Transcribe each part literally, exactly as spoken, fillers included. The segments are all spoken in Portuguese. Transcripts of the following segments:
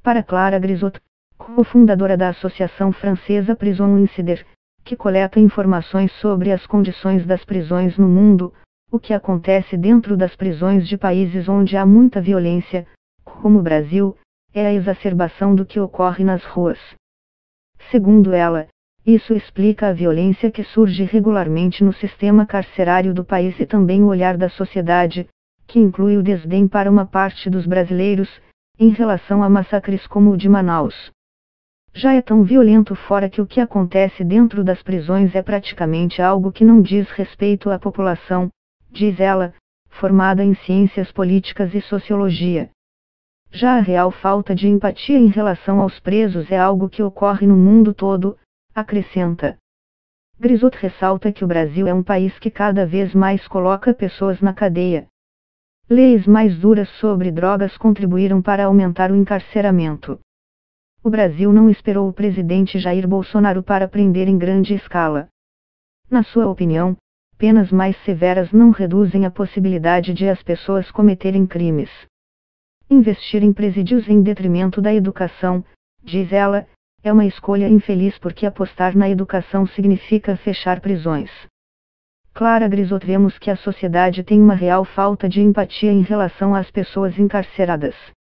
Para Clara Grisot, cofundadora da Associação Francesa Prison Insider, que coleta informações sobre as condições das prisões no mundo, o que acontece dentro das prisões de países onde há muita violência, como o Brasil, é a exacerbação do que ocorre nas ruas. Segundo ela, isso explica a violência que surge regularmente no sistema carcerário do país e também o olhar da sociedade, que inclui o desdém para uma parte dos brasileiros, em relação a massacres como o de Manaus. Já é tão violento fora que o que acontece dentro das prisões é praticamente algo que não diz respeito à população, diz ela, formada em ciências políticas e sociologia. Já a real falta de empatia em relação aos presos é algo que ocorre no mundo todo, acrescenta. Grisot ressalta que o Brasil é um país que cada vez mais coloca pessoas na cadeia. Leis mais duras sobre drogas contribuíram para aumentar o encarceramento. O Brasil não esperou o presidente Jair Bolsonaro para prender em grande escala. Na sua opinião, penas mais severas não reduzem a possibilidade de as pessoas cometerem crimes. Investir em presídios em detrimento da educação, diz ela, é uma escolha infeliz porque apostar na educação significa fechar prisões. Clara Grisot, vemos que a sociedade tem uma real falta de empatia em relação às pessoas encarceradas.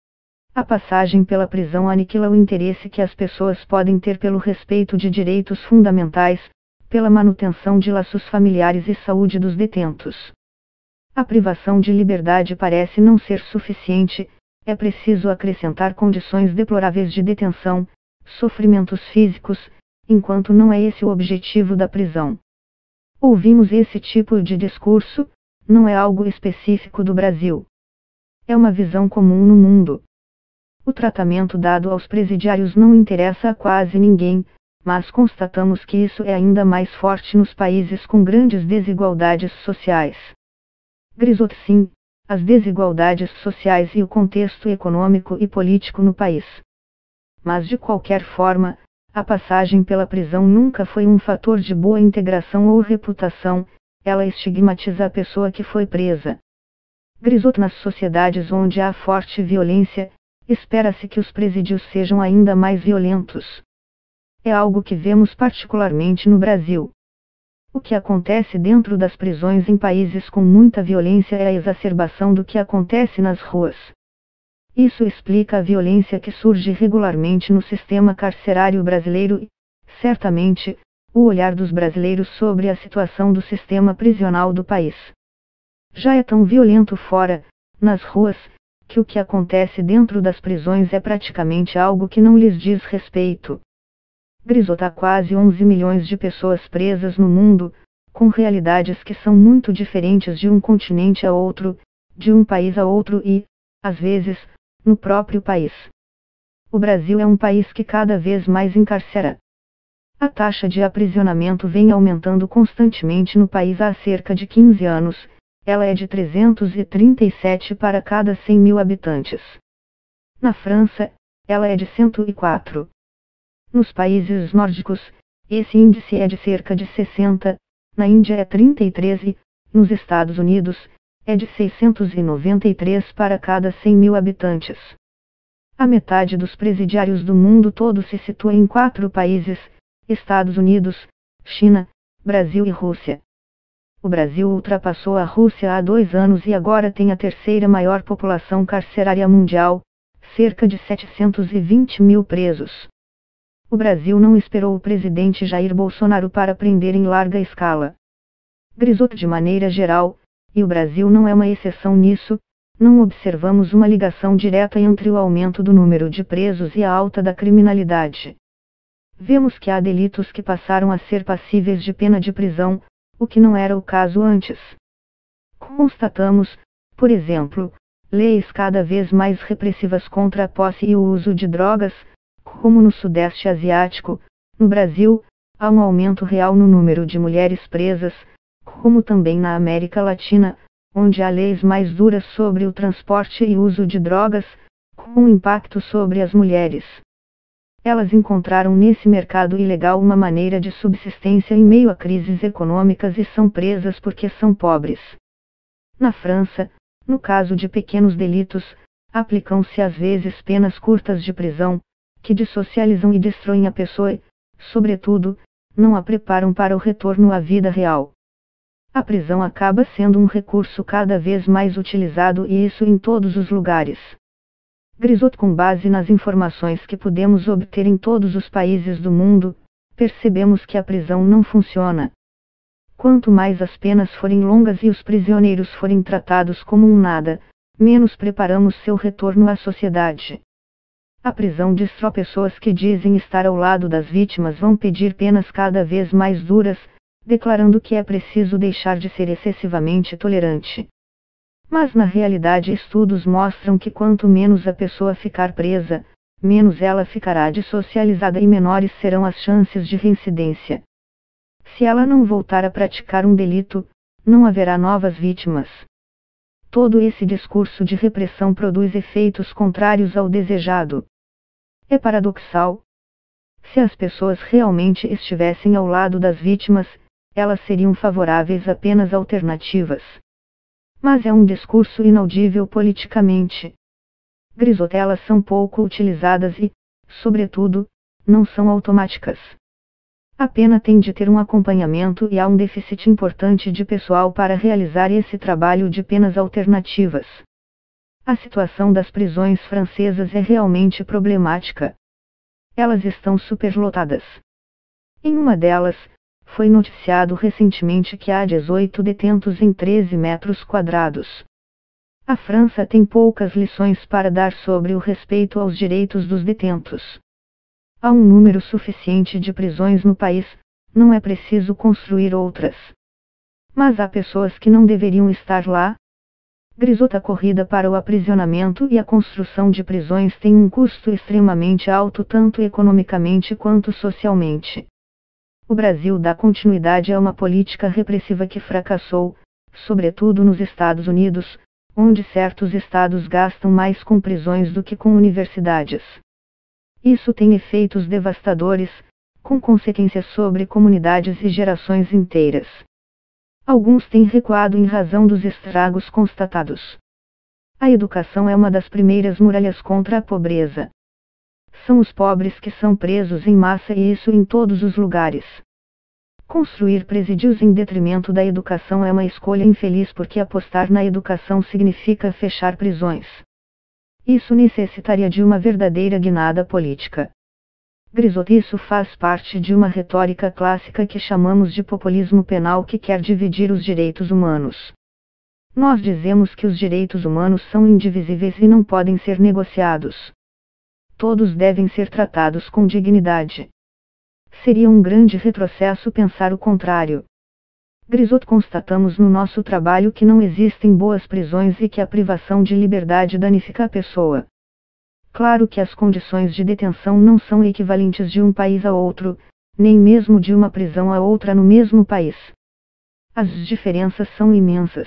A passagem pela prisão aniquila o interesse que as pessoas podem ter pelo respeito de direitos fundamentais, pela manutenção de laços familiares e saúde dos detentos. A privação de liberdade parece não ser suficiente, é preciso acrescentar condições deploráveis de detenção, sofrimentos físicos, enquanto não é esse o objetivo da prisão. Ouvimos esse tipo de discurso, não é algo específico do Brasil. É uma visão comum no mundo. O tratamento dado aos presidiários não interessa a quase ninguém, mas constatamos que isso é ainda mais forte nos países com grandes desigualdades sociais. Grisot, sim, as desigualdades sociais e o contexto econômico e político no país. Mas de qualquer forma, a passagem pela prisão nunca foi um fator de boa integração ou reputação, ela estigmatiza a pessoa que foi presa. Grisot, nas sociedades onde há forte violência, espera-se que os presídios sejam ainda mais violentos. É algo que vemos particularmente no Brasil. O que acontece dentro das prisões em países com muita violência é a exacerbação do que acontece nas ruas. Isso explica a violência que surge regularmente no sistema carcerário brasileiro e, certamente, o olhar dos brasileiros sobre a situação do sistema prisional do país. Já é tão violento fora, nas ruas, que o que acontece dentro das prisões é praticamente algo que não lhes diz respeito. Grisot, há quase onze milhões de pessoas presas no mundo, com realidades que são muito diferentes de um continente a outro, de um país a outro e, às vezes, no próprio país. O Brasil é um país que cada vez mais encarcera. A taxa de aprisionamento vem aumentando constantemente no país há cerca de quinze anos, ela é de trezentos e trinta e sete para cada cem mil habitantes. Na França, ela é de cento e quatro. Nos países nórdicos, esse índice é de cerca de sessenta, na Índia é trinta e três e, nos Estados Unidos, é de seiscentos e noventa e três para cada cem mil habitantes. A metade dos presidiários do mundo todo se situa em quatro países: Estados Unidos, China, Brasil e Rússia. O Brasil ultrapassou a Rússia há dois anos e agora tem a terceira maior população carcerária mundial, cerca de setecentos e vinte mil presos. O Brasil não esperou o presidente Jair Bolsonaro para prender em larga escala. Grisot, de maneira geral, e o Brasil não é uma exceção nisso, não observamos uma ligação direta entre o aumento do número de presos e a alta da criminalidade. Vemos que há delitos que passaram a ser passíveis de pena de prisão, o que não era o caso antes. Constatamos, por exemplo, leis cada vez mais repressivas contra a posse e o uso de drogas, como no Sudeste Asiático. No Brasil, há um aumento real no número de mulheres presas, como também na América Latina, onde há leis mais duras sobre o transporte e uso de drogas, com impacto sobre as mulheres. Elas encontraram nesse mercado ilegal uma maneira de subsistência em meio a crises econômicas e são presas porque são pobres. Na França, no caso de pequenos delitos, Aplicam-se às vezes penas curtas de prisão, que dessocializam e destroem a pessoa e, sobretudo, não a preparam para o retorno à vida real. A prisão acaba sendo um recurso cada vez mais utilizado e isso em todos os lugares. Grisot, com base nas informações que podemos obter em todos os países do mundo, percebemos que a prisão não funciona. Quanto mais as penas forem longas e os prisioneiros forem tratados como um nada, menos preparamos seu retorno à sociedade. A prisão destrói pessoas que dizem estar ao lado das vítimas vão pedir penas cada vez mais duras, declarando que é preciso deixar de ser excessivamente tolerante. Mas na realidade estudos mostram que quanto menos a pessoa ficar presa, menos ela ficará dessocializada e menores serão as chances de reincidência. Se ela não voltar a praticar um delito, não haverá novas vítimas. Todo esse discurso de repressão produz efeitos contrários ao desejado. É paradoxal. Se as pessoas realmente estivessem ao lado das vítimas, elas seriam favoráveis a penas alternativas. Mas é um discurso inaudível politicamente. Grisot, elas são pouco utilizadas e, sobretudo, não são automáticas. A pena tem de ter um acompanhamento e há um déficit importante de pessoal para realizar esse trabalho de penas alternativas. A situação das prisões francesas é realmente problemática. Elas estão superlotadas. Em uma delas, foi noticiado recentemente que há dezoito detentos em treze metros quadrados. A França tem poucas lições para dar sobre o respeito aos direitos dos detentos. Há um número suficiente de prisões no país, não é preciso construir outras. Mas há pessoas que não deveriam estar lá. Grisot, a corrida para o aprisionamento e a construção de prisões tem um custo extremamente alto tanto economicamente quanto socialmente. O Brasil dá continuidade a uma política repressiva que fracassou, sobretudo nos Estados Unidos, onde certos estados gastam mais com prisões do que com universidades. Isso tem efeitos devastadores, com consequências sobre comunidades e gerações inteiras. Alguns têm recuado em razão dos estragos constatados. A educação é uma das primeiras muralhas contra a pobreza. São os pobres que são presos em massa e isso em todos os lugares. Construir presídios em detrimento da educação é uma escolha infeliz porque apostar na educação significa fechar prisões. Isso necessitaria de uma verdadeira guinada política. Grisot, isso faz parte de uma retórica clássica que chamamos de populismo penal que quer dividir os direitos humanos. Nós dizemos que os direitos humanos são indivisíveis e não podem ser negociados. Todos devem ser tratados com dignidade. Seria um grande retrocesso pensar o contrário. Grisot, constatamos no nosso trabalho que não existem boas prisões e que a privação de liberdade danifica a pessoa. Claro que as condições de detenção não são equivalentes de um país a outro, nem mesmo de uma prisão a outra no mesmo país. As diferenças são imensas.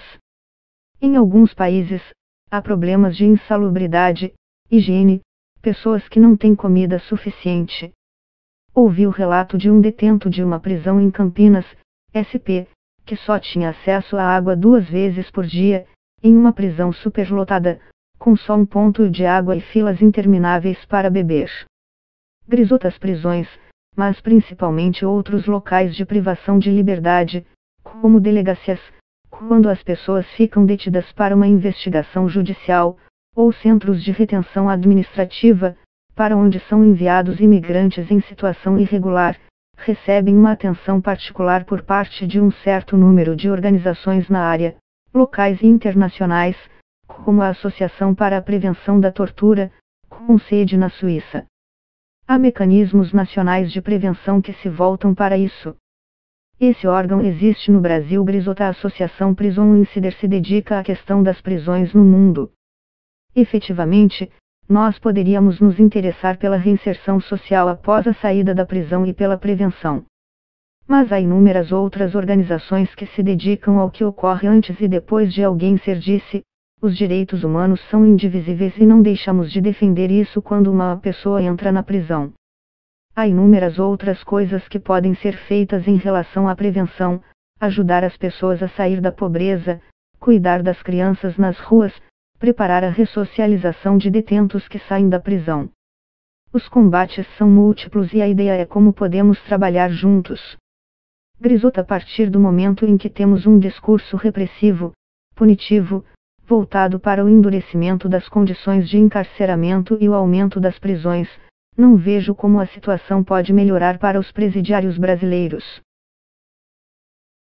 Em alguns países, há problemas de insalubridade, higiene, pessoas que não têm comida suficiente. Ouvi o relato de um detento de uma prisão em Campinas, S P, que só tinha acesso à água duas vezes por dia, em uma prisão superlotada, com só um ponto de água e filas intermináveis para beber. Grisot, as prisões, mas principalmente outros locais de privação de liberdade, como delegacias, quando as pessoas ficam detidas para uma investigação judicial, ou centros de retenção administrativa, para onde são enviados imigrantes em situação irregular, recebem uma atenção particular por parte de um certo número de organizações na área, locais e internacionais, como a Associação para a Prevenção da Tortura, com sede na Suíça. Há mecanismos nacionais de prevenção que se voltam para isso. Esse órgão existe no Brasil. Grisot, a Associação Prison Insider se dedica à questão das prisões no mundo. Efetivamente, nós poderíamos nos interessar pela reinserção social após a saída da prisão e pela prevenção. Mas há inúmeras outras organizações que se dedicam ao que ocorre antes e depois de alguém ser disse, os direitos humanos são indivisíveis e não deixamos de defender isso quando uma pessoa entra na prisão. Há inúmeras outras coisas que podem ser feitas em relação à prevenção, ajudar as pessoas a sair da pobreza, cuidar das crianças nas ruas, preparar a ressocialização de detentos que saem da prisão. Os combates são múltiplos e a ideia é como podemos trabalhar juntos. Grisot, a partir do momento em que temos um discurso repressivo, punitivo, voltado para o endurecimento das condições de encarceramento e o aumento das prisões, não vejo como a situação pode melhorar para os presidiários brasileiros.